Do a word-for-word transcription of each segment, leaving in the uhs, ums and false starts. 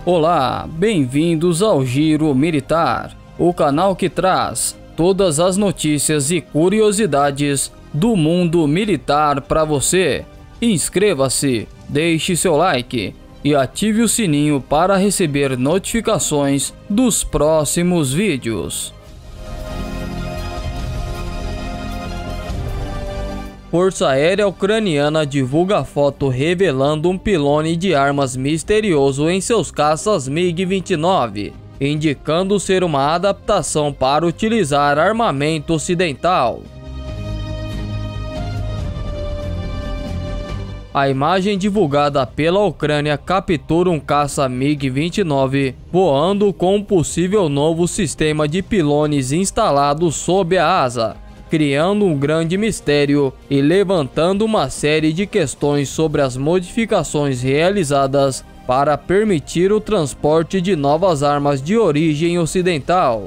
Olá, bem-vindos ao Giro Militar, o canal que traz todas as notícias e curiosidades do mundo militar para você. Inscreva-se, deixe seu like e ative o sininho para receber notificações dos próximos vídeos. Força Aérea Ucraniana divulga foto revelando um pylone de armas misterioso em seus caças MiG vinte e nove, indicando ser uma adaptação para utilizar armamento ocidental. A imagem divulgada pela Ucrânia captura um caça MiG vinte e nove voando com um possível novo sistema de pilones instalado sob a asa, criando um grande mistério e levantando uma série de questões sobre as modificações realizadas para permitir o transporte de novas armas de origem ocidental.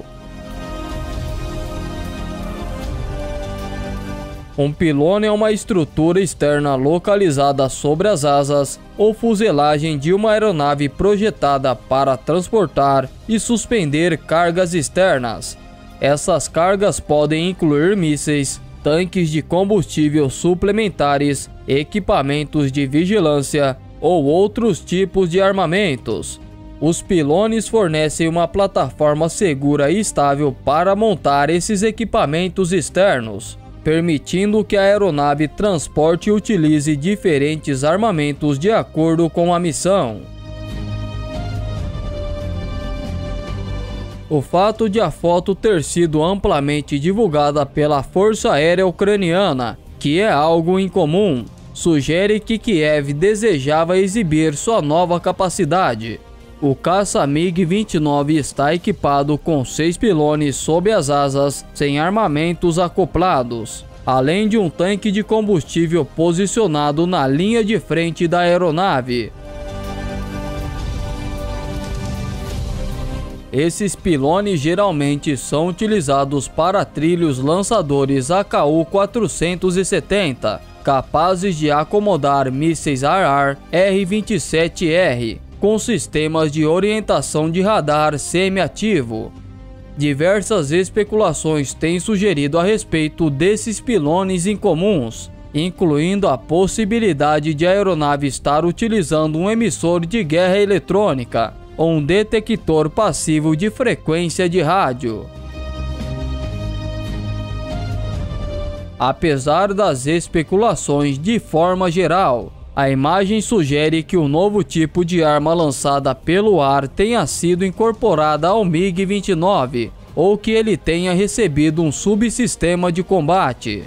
Um pylone é uma estrutura externa localizada sobre as asas ou fuselagem de uma aeronave projetada para transportar e suspender cargas externas. Essas cargas podem incluir mísseis, tanques de combustível suplementares, equipamentos de vigilância ou outros tipos de armamentos. Os pilones fornecem uma plataforma segura e estável para montar esses equipamentos externos, permitindo que a aeronave transporte e utilize diferentes armamentos de acordo com a missão. O fato de a foto ter sido amplamente divulgada pela Força Aérea Ucraniana, que é algo incomum, sugere que Kiev desejava exibir sua nova capacidade. O caça MiG vinte e nove está equipado com seis pilones sob as asas, sem armamentos acoplados, além de um tanque de combustível posicionado na linha de frente da aeronave. Esses pilones geralmente são utilizados para trilhos lançadores A K U quatrocentos e setenta, capazes de acomodar mísseis ar-ar R vinte e sete R, com sistemas de orientação de radar semi-ativo. Diversas especulações têm sugerido a respeito desses pilones incomuns, incluindo a possibilidade de a aeronave estar utilizando um emissor de guerra eletrônica ou um detector passivo de frequência de rádio. Apesar das especulações de forma geral, a imagem sugere que o novo tipo de arma lançada pelo ar tenha sido incorporada ao MiG vinte e nove, ou que ele tenha recebido um subsistema de combate.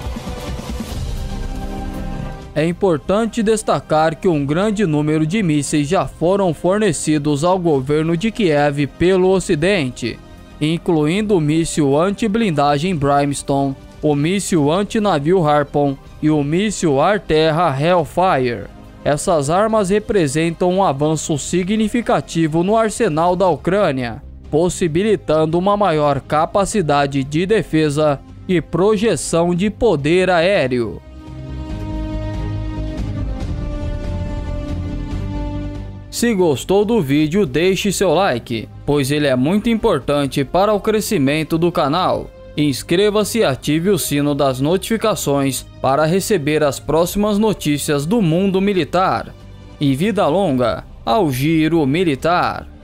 É importante destacar que um grande número de mísseis já foram fornecidos ao governo de Kiev pelo Ocidente, incluindo o míssil anti-blindagem Brimstone, o míssil anti-navio Harpoon e o míssil ar-terra Hellfire. Essas armas representam um avanço significativo no arsenal da Ucrânia, possibilitando uma maior capacidade de defesa e projeção de poder aéreo. Se gostou do vídeo, deixe seu like, pois ele é muito importante para o crescimento do canal. Inscreva-se e ative o sino das notificações para receber as próximas notícias do mundo militar. E vida longa ao Giro Militar!